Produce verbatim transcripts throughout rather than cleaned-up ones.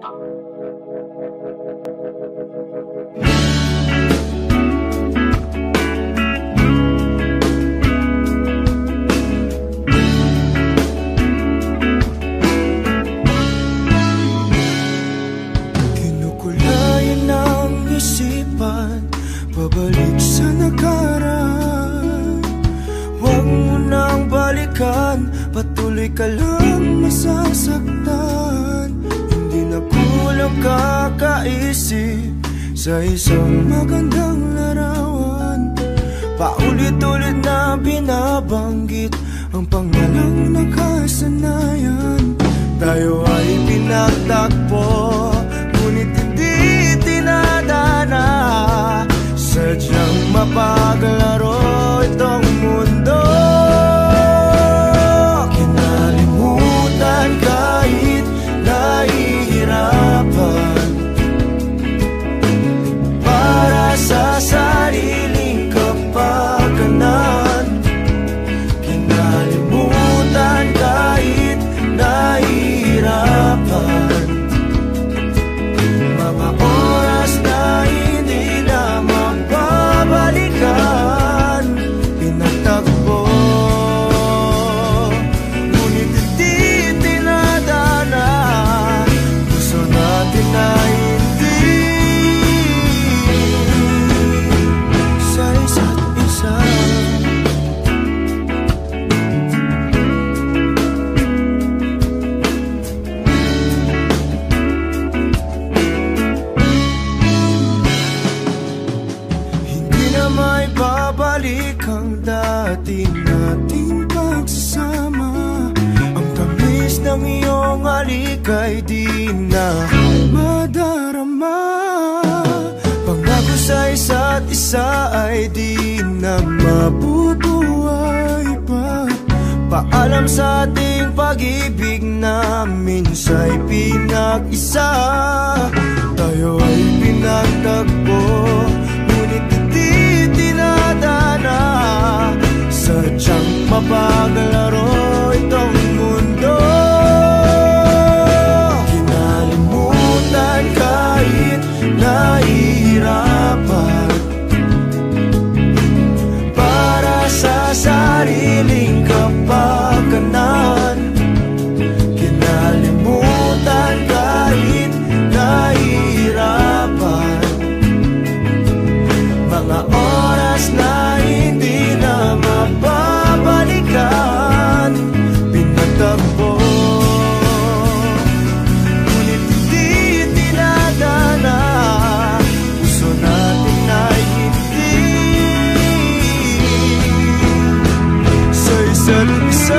Kinukulayan ng isipan, pabalik sa nakaraan. Huwag mo nang balikan, patuloy ka lang masasaktan. Hindi na kulang kakaisip sa isang magandang larawan. Paulit-ulit na binabanggit ang pangalang nakasanayan. Tayo ay pinagtagpo, ngunit hindi tinadana. Sadyang mapaglaro itong mundo. Kinalimutan kahit nahihirapan, para sa sariling kapakanan. Kinalimutan kahit nahihirapan, mga oras na hindi na mababalikan. Pinagtagpo, ngunit hindi tinadana. Gusto natin na hindi sa isa't isa. May babalik ang dati nating pagsasama. Ang tamis ng iyong halik ay di na madarama. Pangako sa isa't isa ay di na mabubuhay pa. Paalam sa ating pag-ibig na minsa'y pinag-isa. Tayo ay pinagtagpo, ngunit hindi tinadana. Sadyang mapaglaro itong mundo. Kinalimutan kahit nahihirapan, para sa sariling kapakanan. Kinalimutan kahit nahihirapan, mga oras na hindi na mababalikan. Pinagtagpo, ngunit hindi tinadana. Gusto natin na hindi sa isa't isa.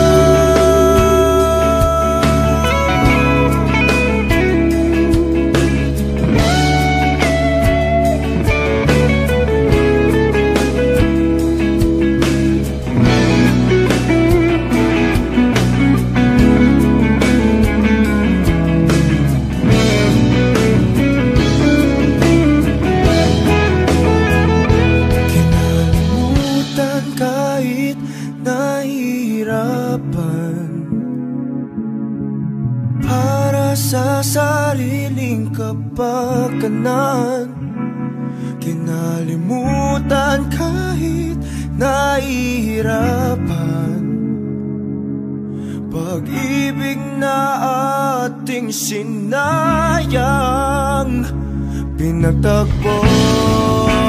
Kahit nahihirapan, para sa sariling kapakanan. Kinalimutan kahit nahihirapan, pag-ibig na ating sinayang. Pinagtagpo,